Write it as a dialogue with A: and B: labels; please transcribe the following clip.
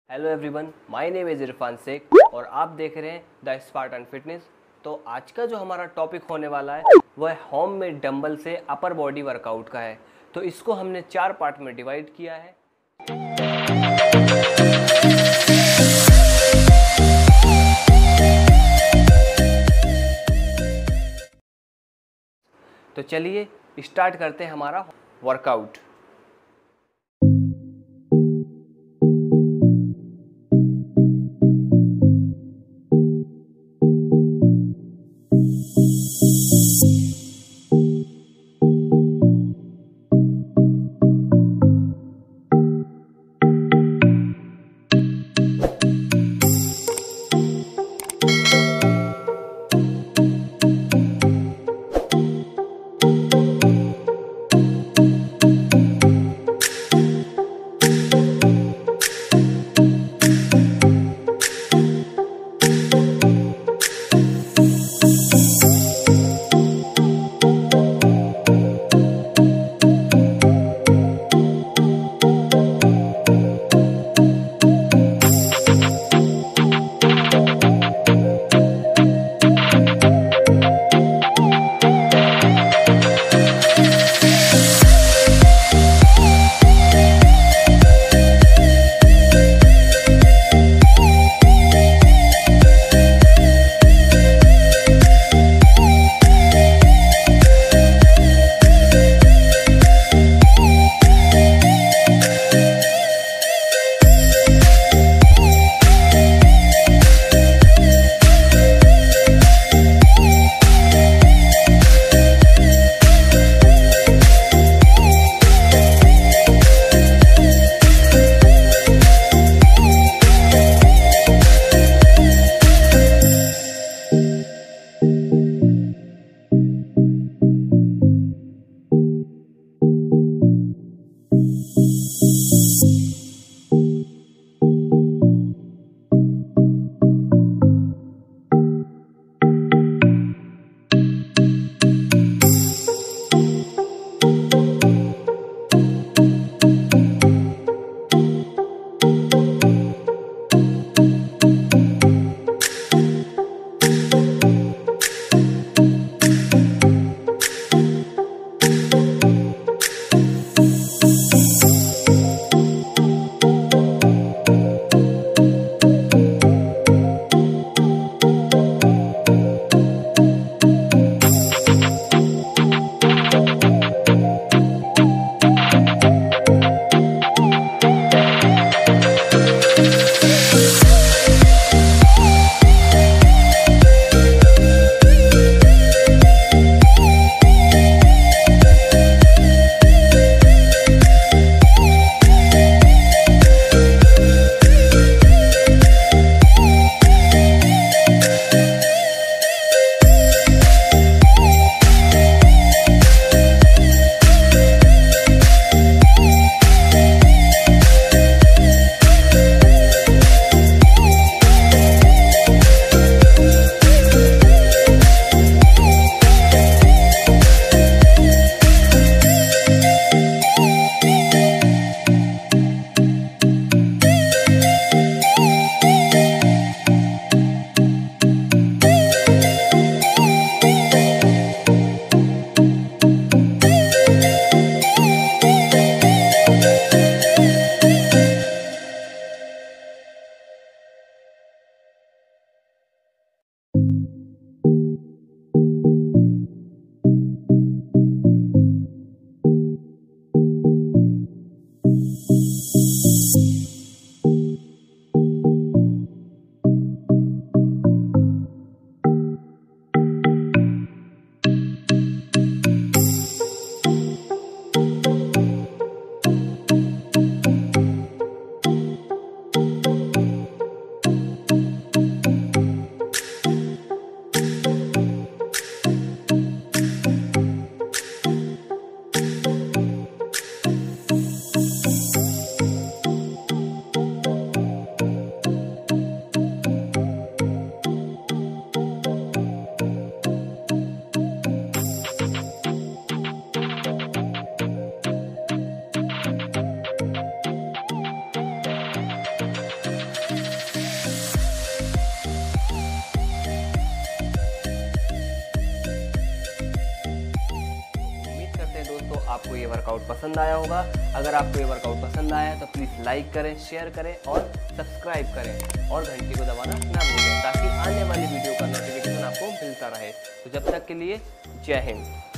A: Hello everyone, my name is Irfan Shaikh और आप देख रहे हैं द स्पार्टन फिटनेस। तो आज का जो हमारा टॉपिक होने वाला है वह होम में डंबल से अपर बॉडी वर्कआउट का है। तो इसको हमने 4 पार्ट में डिवाइड किया है। तो चलिए स्टार्ट करते हैं हमारा वर्कआउट। आपको ये वर्कआउट पसंद आया होगा। अगर आपको ये वर्कआउट पसंद आया है तो प्लीज़ लाइक करें, शेयर करें और सब्सक्राइब करें और घंटी को दबाना ना भूलें, ताकि आने वाली वीडियो का नोटिफिकेशन आपको मिलता रहे। तो जब तक के लिए जय हिंद।